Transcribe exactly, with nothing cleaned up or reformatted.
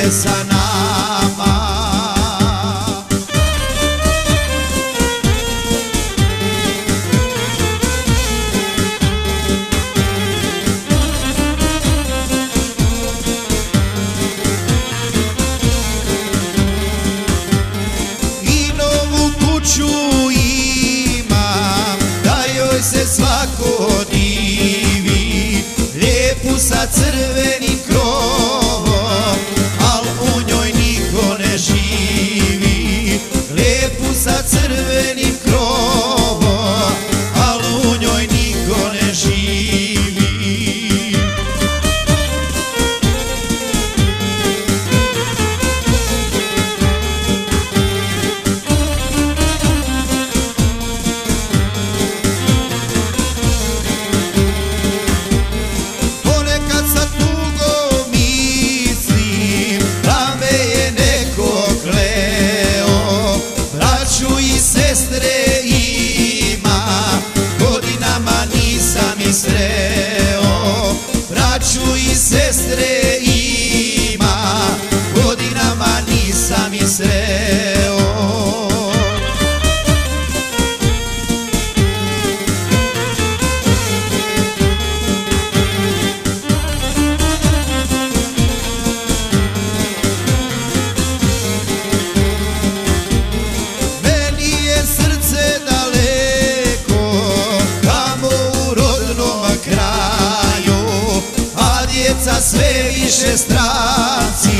je sa nama. I novu kuću imam, da joj se svako divi, lijepu sa crvenim krovom, al u njoj niko ne živi. Lijepu sa crvenim krovom, al u njoj niko ne živi. Sestre ima, godinama nisam ih sreo. Braću i sestre ima, godinama nisam ih sreo. Djeca sve više stranci,